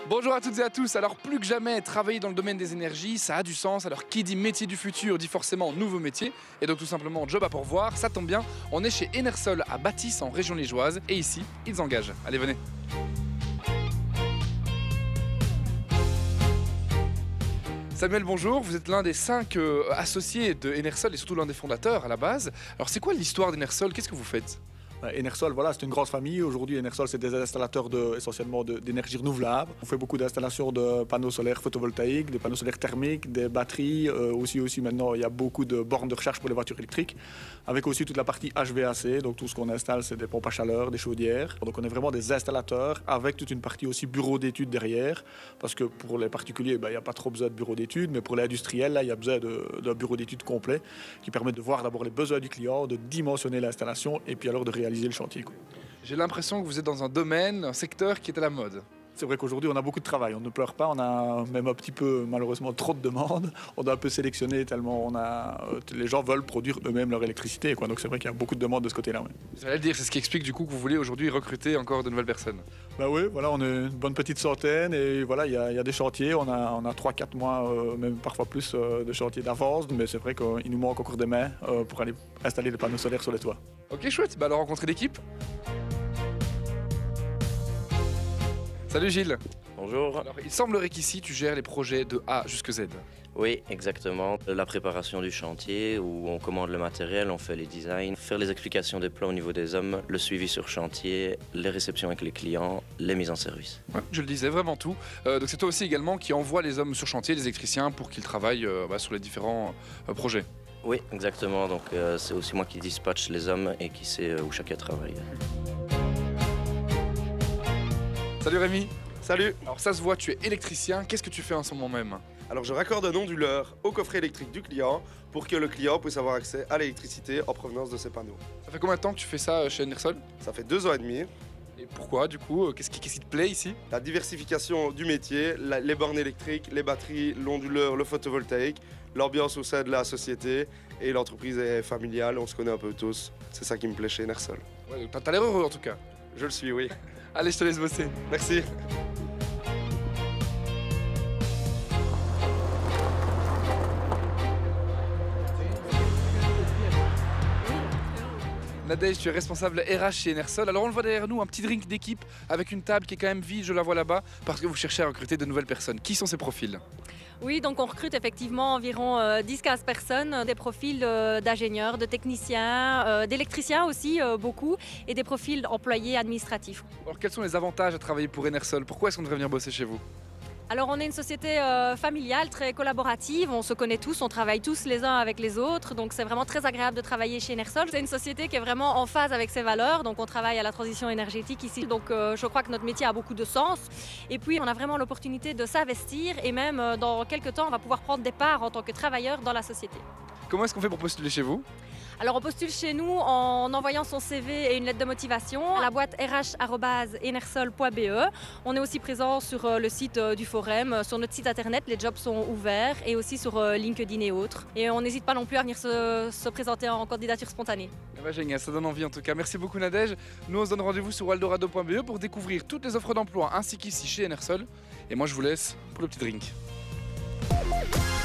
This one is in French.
Bonjour à toutes et à tous. Alors plus que jamais, travailler dans le domaine des énergies, ça a du sens. Alors qui dit métier du futur dit forcément nouveau métier. Et donc tout simplement job à pourvoir. Ça tombe bien, on est chez Enersol à Bâtisse en région liégeoise. Et ici, ils engagent. Allez, venez. Samuel, bonjour. Vous êtes l'un des 5 associés de Enersol et surtout l'un des fondateurs à la base. Alors c'est quoi l'histoire d'Enersol? Qu'est-ce que vous faites? Enersol, voilà, c'est une grande famille. Aujourd'hui, Enersol, c'est des installateurs essentiellement d'énergie renouvelable. On fait beaucoup d'installations de panneaux solaires photovoltaïques, des panneaux solaires thermiques, des batteries. Aussi maintenant, il y a beaucoup de bornes de recharge pour les voitures électriques, avec aussi toute la partie HVAC. Donc tout ce qu'on installe, c'est des pompes à chaleur, des chaudières. Donc on est vraiment des installateurs avec toute une partie aussi bureau d'études derrière. Parce que pour les particuliers, il n'y a pas trop besoin de bureau d'études, mais pour les industriels, là, il y a besoin d'un bureau d'études complet qui permet de voir d'abord les besoins du client, de dimensionner l'installation et puis alors de réaliser le chantier. J'ai l'impression que vous êtes dans un domaine, un secteur qui est à la mode. C'est vrai qu'aujourd'hui, on a beaucoup de travail. On ne pleure pas. On a même un petit peu, malheureusement, trop de demandes. On doit un peu sélectionner tellement les gens veulent produire eux-mêmes leur électricité, quoi. Donc c'est vrai qu'il y a beaucoup de demandes de ce côté-là. Oui. Vous allez le dire, c'est ce qui explique du coup que vous voulez aujourd'hui recruter encore de nouvelles personnes. Oui, voilà, on est une bonne petite centaine et voilà, il y a des chantiers. On a 3-4 mois, même parfois plus de chantiers d'avance. Mais c'est vrai qu'il nous manque encore des mains pour aller installer les panneaux solaires sur les toits. Ok, chouette. Alors rencontrer l'équipe. Salut Gilles. Bonjour. Alors, il semblerait qu'ici tu gères les projets de A jusqu'à Z. Oui, exactement. La préparation du chantier, où on commande le matériel, on fait les designs, faire les explications des plans au niveau des hommes, le suivi sur chantier, les réceptions avec les clients, les mises en service. Ouais, je le disais, vraiment tout. Donc c'est toi aussi également qui envoie les hommes sur chantier, les électriciens, pour qu'ils travaillent sur les différents projets. Oui, exactement. Donc c'est aussi moi qui dispatche les hommes et qui sait où chacun travaille. Salut Rémi. Salut. Alors ça se voit, tu es électricien. Qu'est-ce que tu fais en ce moment même? Alors je raccorde un onduleur au coffret électrique du client pour que le client puisse avoir accès à l'électricité en provenance de ses panneaux. Ça fait combien de temps que tu fais ça chez Enersol? Ça fait 2 ans et demi. Et pourquoi du coup? Qu'est-ce qui te plaît ici? La diversification du métier, les bornes électriques, les batteries, l'onduleur, le photovoltaïque, l'ambiance au sein de la société et l'entreprise est familiale, on se connaît un peu tous. C'est ça qui me plaît chez Enersol. Ouais, donc t'as l'air heureux en tout cas. Je le suis, oui. Allez, je te laisse bosser. Merci. Nadège, tu es responsable RH chez Enersol. Alors on le voit derrière nous, un petit drink d'équipe avec une table qui est quand même vide, je la vois là-bas, parce que vous cherchez à recruter de nouvelles personnes. Qui sont ces profils? Oui, donc on recrute effectivement environ 10-15 personnes, des profils d'ingénieurs, de techniciens, d'électriciens aussi beaucoup, et des profils d'employés administratifs. Alors quels sont les avantages à travailler pour Enersol? Pourquoi est-ce qu'on devrait venir bosser chez vous? Alors on est une société familiale, très collaborative, on se connaît tous, on travaille tous les uns avec les autres, donc c'est vraiment très agréable de travailler chez Enersol. C'est une société qui est vraiment en phase avec ses valeurs, donc on travaille à la transition énergétique ici, donc je crois que notre métier a beaucoup de sens. Et puis on a vraiment l'opportunité de s'investir et même dans quelques temps on va pouvoir prendre des parts en tant que travailleur dans la société. Comment est-ce qu'on fait pour postuler chez vous? Alors on postule chez nous en envoyant son CV et une lettre de motivation à la boîte rh@enersol.be. On est aussi présent sur le site du Forum, sur notre site internet, les jobs sont ouverts, et aussi sur LinkedIn et autres. Et on n'hésite pas non plus à venir se présenter en candidature spontanée. Génial, ça donne envie en tout cas. Merci beaucoup Nadège. Nous on se donne rendez-vous sur waldorado.be pour découvrir toutes les offres d'emploi ainsi qu'ici chez Enersol. Et moi je vous laisse pour le petit drink.